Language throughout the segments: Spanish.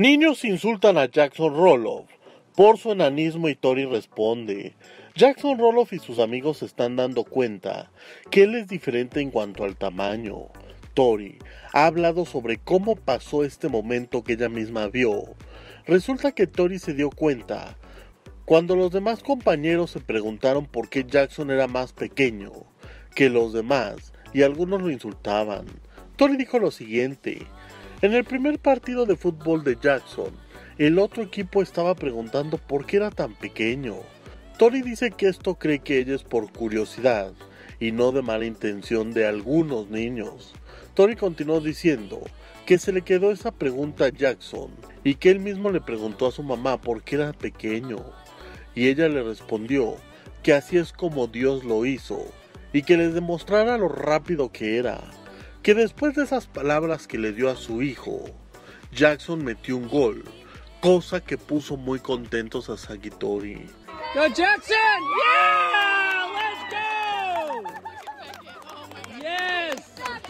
Niños insultan a Jackson Roloff por su enanismo y Tori responde. Jackson Roloff y sus amigos se están dando cuenta que él es diferente en cuanto al tamaño. Tori ha hablado sobre cómo pasó este momento que ella misma vio. Resulta que Tori se dio cuenta cuando los demás compañeros se preguntaron por qué Jackson era más pequeño que los demás y algunos lo insultaban. Tori dijo lo siguiente: en el primer partido de fútbol de Jackson, el otro equipo estaba preguntando por qué era tan pequeño. Tori dice que esto cree que ella es por curiosidad y no de mala intención de algunos niños. Tori continuó diciendo que se le quedó esa pregunta a Jackson y que él mismo le preguntó a su mamá por qué era pequeño. Y ella le respondió que así es como Dios lo hizo y que les demostrara lo rápido que era. Que después de esas palabras que le dio a su hijo, Jackson metió un gol, cosa que puso muy contentos a Zack y Tori. Go Jackson! Yeah! Let's go! Yes!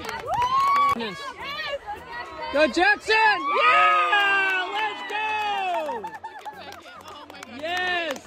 Go Jackson! Yeah! Let's go! Yes!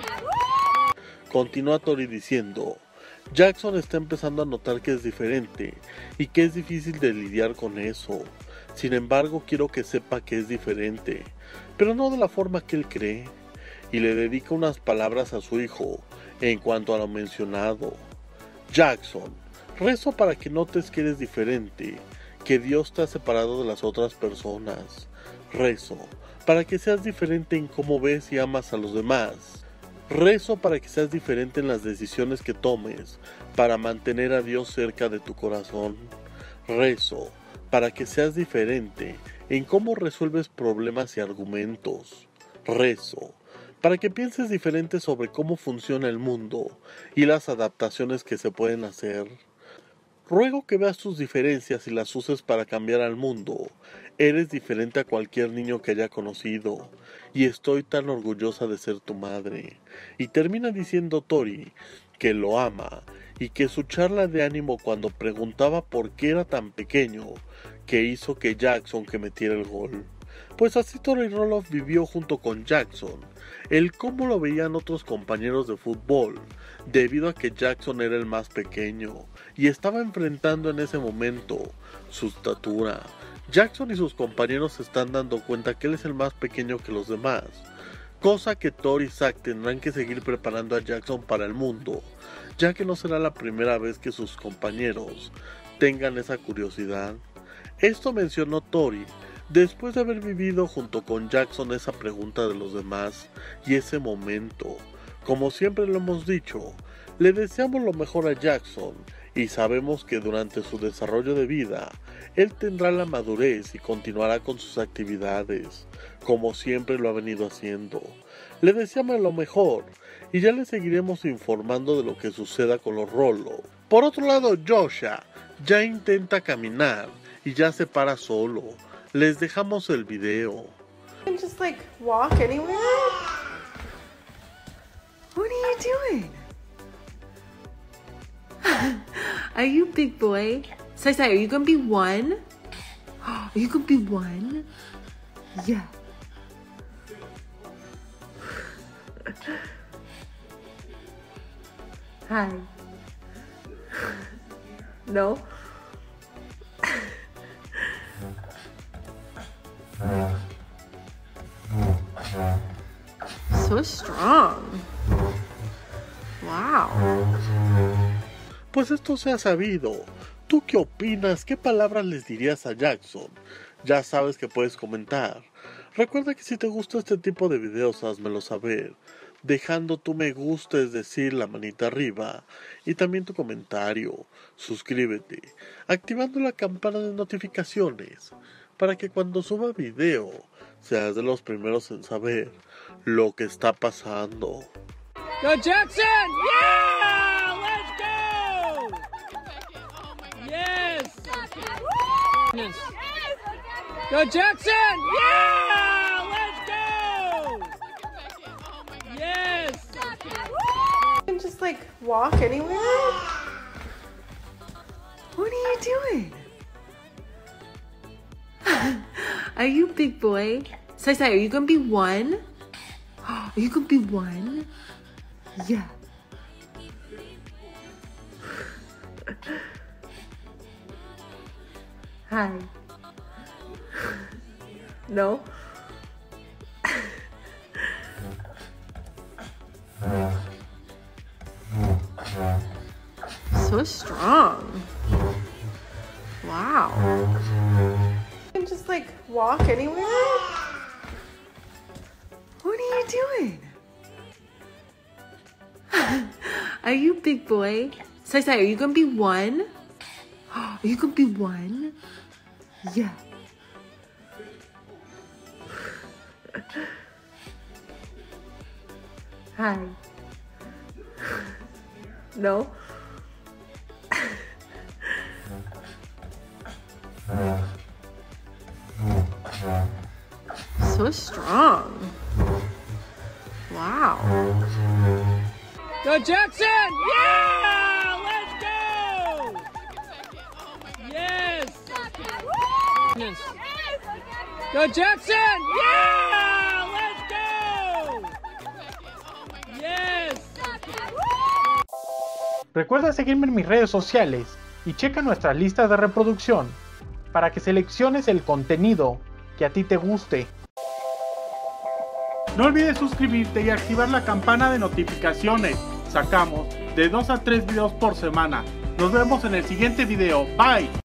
Continúa Tori diciendo: Jackson está empezando a notar que es diferente y que es difícil de lidiar con eso. Sin embargo, quiero que sepa que es diferente, pero no de la forma que él cree. Y le dedica unas palabras a su hijo en cuanto a lo mencionado. Jackson, rezo para que notes que eres diferente, que Dios te ha separado de las otras personas. Rezo para que seas diferente en cómo ves y amas a los demás. Rezo para que seas diferente en las decisiones que tomes, para mantener a Dios cerca de tu corazón. Rezo para que seas diferente en cómo resuelves problemas y argumentos. Rezo para que pienses diferente sobre cómo funciona el mundo y las adaptaciones que se pueden hacer. Ruego que veas tus diferencias y las uses para cambiar al mundo. Eres diferente a cualquier niño que haya conocido, y estoy tan orgullosa de ser tu madre. Y termina diciendo Tori que lo ama, y que su charla de ánimo cuando preguntaba por qué era tan pequeño, que hizo que Jackson que metiera el gol. Pues así Tori Roloff vivió junto con Jackson el cómo lo veían otros compañeros de fútbol, debido a que Jackson era el más pequeño y estaba enfrentando en ese momento su estatura. Jackson y sus compañeros se están dando cuenta que él es el más pequeño que los demás, cosa que Tori y Zack tendrán que seguir preparando a Jackson para el mundo, ya que no será la primera vez que sus compañeros tengan esa curiosidad. Esto mencionó Tori después de haber vivido junto con Jackson esa pregunta de los demás y ese momento. Como siempre lo hemos dicho, le deseamos lo mejor a Jackson y sabemos que durante su desarrollo de vida, él tendrá la madurez y continuará con sus actividades, como siempre lo ha venido haciendo. Le deseamos lo mejor y ya le seguiremos informando de lo que suceda con los Roloff. Por otro lado, Joshua ya intenta caminar y ya se para solo. Les dejamos el video. You can just like walk anywhere? What are you doing? Are you big boy? Sai, are you gonna be one? Are you gonna be one? Yeah. Hi. No? So strong. Wow. Pues esto se ha sabido. ¿Tú qué opinas? ¿Qué palabras les dirías a Jackson? Ya sabes que puedes comentar. Recuerda que si te gusta este tipo de videos, házmelo saber, dejando tu me gusta, es decir, la manita arriba, y también tu comentario. Suscríbete, activando la campana de notificaciones, para que cuando suba video, seas de los primeros en saber lo que está pasando. Go Jackson! Yeah! Let's go! Yes! Go Jackson! Yeah! Let's go! Yes! You can just like walk anywhere? What are you doing? Are you big boy? Sai, are you gonna be one? Are you gonna be one? Yeah. Hi. No? So strong. Wow. You can just like walk anywhere? What are you doing? Are you big boy? Sai, are you gonna be one? Are you gonna be one? Yeah. Hi. No? So strong. Wow. Go Jackson! Yeah! Let's go! Yes! Yes. Go Jackson! Yeah! Let's go! Yes! Recuerda seguirme en mis redes sociales y checa nuestras listas de reproducción para que selecciones el contenido que a ti te guste. No olvides suscribirte y activar la campana de notificaciones. Sacamos de 2 a 3 videos por semana. Nos vemos en el siguiente video. Bye.